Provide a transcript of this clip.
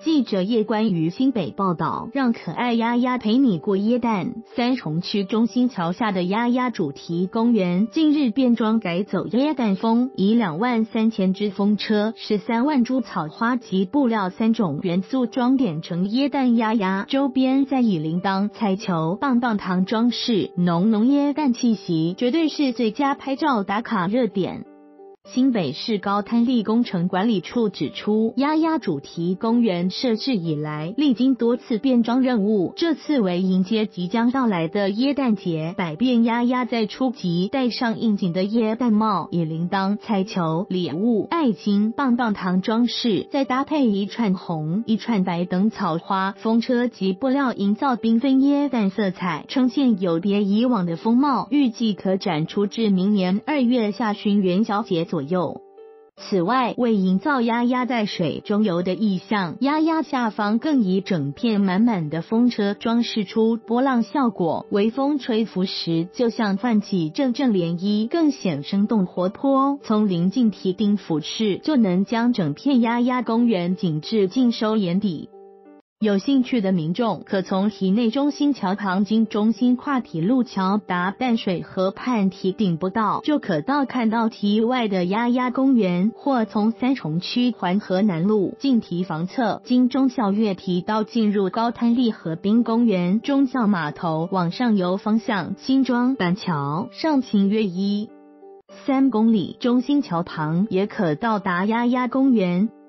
记者叶关于新北报道，让可爱丫丫陪你过耶诞。三重区中心桥下的丫丫主题公园近日变装改走耶诞风，以23000只风车、13万株草花及布料3种元素装点成耶诞丫丫，周边再以铃铛、彩球、棒棒糖装饰，浓耶诞气息，绝对是最佳拍照打卡热点。新北市高滩力工程管理处指出，丫丫主题公园设置以来，历经多次变装任务，这次为迎接即将到来的耶诞节，百变丫丫在初级戴上应景的耶诞帽，以铃铛、彩球、礼物、爱心、棒棒糖装饰，再搭配一串红、一串白等草花、风车及布料，营造缤纷耶诞色彩，呈现有别以往的风貌，预计可展出至明年2月下旬元宵节左右。此外，为营造丫丫在水中游的意象，丫丫下方更以整片满满的风车装饰出波浪效果，微风吹拂时就像泛起阵阵涟漪，更显生动活泼。从临近堤顶俯视，就能将整片丫丫公园景致尽收眼底。有兴趣的民众可从堤内中心桥旁经中心跨体路桥达淡水河畔堤顶步道，就可到看到堤外的丫丫公园，或从三重区环河南路进堤房侧，经忠孝月堤道进入高滩力河滨公园忠孝码头往上游方向新庄板桥上清约1.3公里中心桥旁，也可到达丫丫公园。